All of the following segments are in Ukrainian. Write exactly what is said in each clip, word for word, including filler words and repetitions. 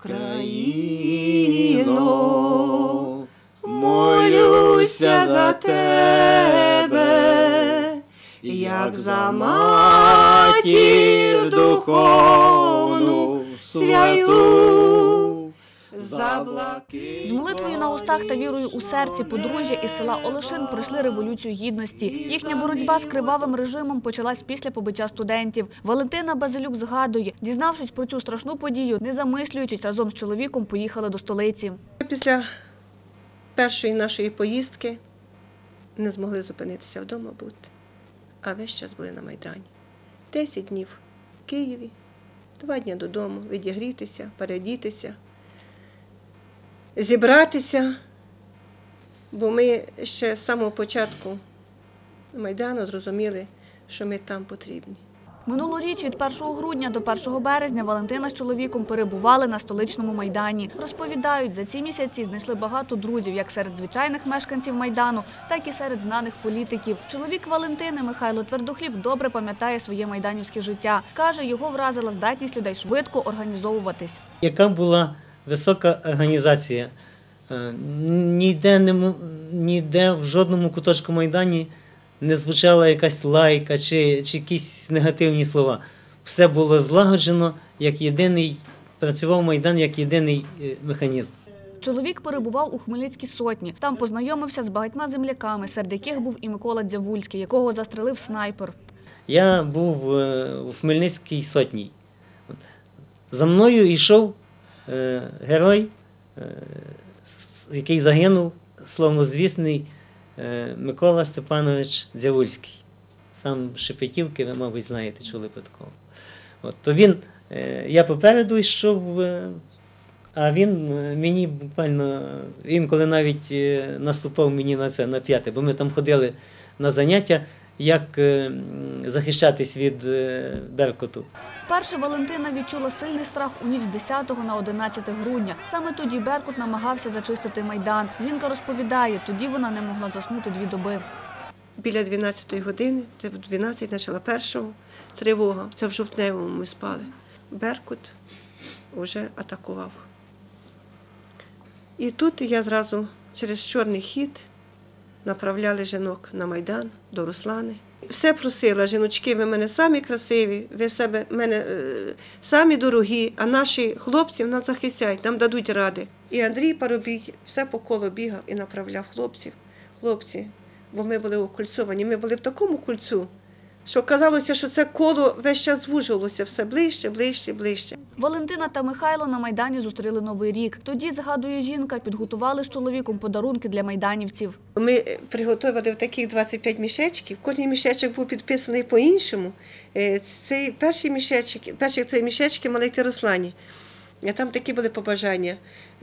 Україно, молюся за тебе, як за матір духовну святу, за блакитну. З молитвою на устах та вірою у серці подружжя із села Олешин пройшли Революцію Гідності. Їхня боротьба з кривавим режимом почалась після побиття студентів. Валентина Базилюк згадує, дізнавшись про цю страшну подію, не замислюючись, разом з чоловіком поїхали до столиці. Після першої нашої поїздки не змогли зупинитися вдома бути, а весь час були на Майдані. Десять днів в Києві, два дні додому, відігрітися, переодітися, зібратися, бо ми ще з самого початку Майдану зрозуміли, що ми там потрібні. Минулоріч від першого грудня до першого березня Валентина з чоловіком перебували на столичному Майдані. Розповідають, за ці місяці знайшли багато друзів, як серед звичайних мешканців Майдану, так і серед знаних політиків. Чоловік Валентини, Михайло Твердохліб, добре пам'ятає своє майданівське життя. Каже, його вразила здатність людей швидко організовуватись. Яка була висока організація. Ніде, не, ніде в жодному куточку Майдані не звучала якась лайка чи, чи якісь негативні слова. Все було злагоджено, як єдиний, працював Майдан як єдиний механізм. Чоловік перебував у Хмельницькій сотні. Там познайомився з багатьма земляками, серед яких був і Микола Дзявульський, якого застрелив снайпер. Я був у Хмельницькій сотні. За мною йшов герой, який загинув, славнозвісний Микола Степанович Дзявульський. Сам з Шепетівки, ви, мабуть, знаєте, чули про такого. От, то він, я попереду йшов, а він мені буквально, він коли навіть наступав мені на це, на п'яте, бо ми там ходили на заняття, як захищатись від Беркуту. Вперше Валентина відчула сильний страх у ніч з десятого на одинадцяте грудня. Саме тоді Беркут намагався зачистити Майдан. Жінка розповідає, тоді вона не могла заснути дві доби. Біля дванадцятої години, це в дванадцять почала першого тривога, це в Жовтневому ми спали. Беркут вже атакував. І тут я зразу через чорний хід направляли жінок на Майдан, до Руслани. Все просила, жіночки, ви мене самі красиві, ви в себе мене е, самі дорогі, а наші хлопці нас захистять, нам дадуть ради. І Андрій Парубій все по колу бігав і направляв хлопців. Хлопці, бо ми були окульцовані, ми були в такому кульцу, що казалося, що це коло весь час звужувалося, все ближче, ближче, ближче. Валентина та Михайло на Майдані зустріли Новий рік. Тоді, згадує жінка, підготували з чоловіком подарунки для майданівців. Ми приготували в таких двадцять п'ять мішечків. Кожен мішечок був підписаний по-іншому. Цей перший мішечок, перші три мішечки мали йти Руслані. А там такі були побажання.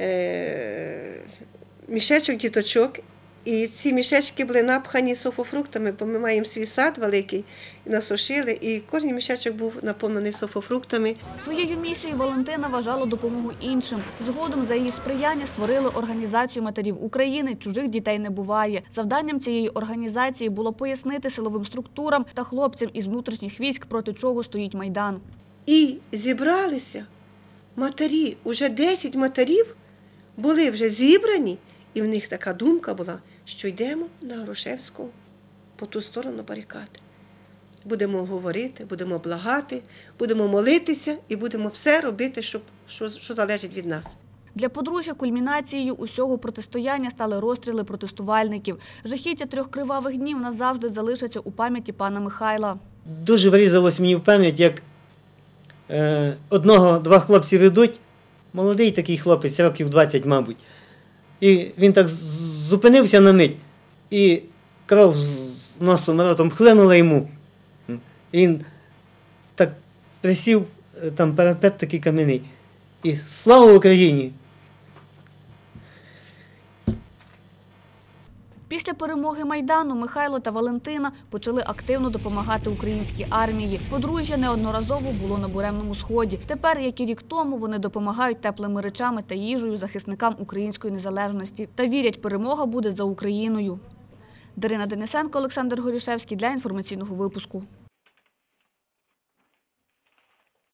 Мішечок діточок. І ці мішечки були напхані софофруктами, бо ми маємо свій сад великий, насушили, і кожен мішечок був наповнений софофруктами. Своєю місією Валентина вважала допомогу іншим. Згодом за її сприяння створили організацію матерів України «Чужих дітей не буває». Завданням цієї організації було пояснити силовим структурам та хлопцям із внутрішніх військ, проти чого стоїть Майдан. І зібралися матері, уже десять матерів були вже зібрані, і в них така думка була, що йдемо на Грушевську по ту сторону барикад. Будемо говорити, будемо благати, будемо молитися і будемо все робити, щоб, що, що залежить від нас. Для подружжя кульмінацією усього протистояння стали розстріли протестувальників. Жахіття трьох кривавих днів назавжди залишаться у пам'яті пана Михайла. Дуже врізалось мені в пам'ять, як е, одного-два хлопці ведуть, молодий такий хлопець, років двадцять, мабуть. І він так зупинився на мить, і кров з носом, ротом хлинула йому. І він так присів, там парапет такий кам'яний. І слава Україні! Після перемоги Майдану Михайло та Валентина почали активно допомагати українській армії. Подружжя неодноразово було на Буремному Сході. Тепер, як і рік тому, вони допомагають теплими речами та їжею захисникам української незалежності. Та вірять, перемога буде за Україною. Дарина Денисенко, Олександр Горішевський для інформаційного випуску.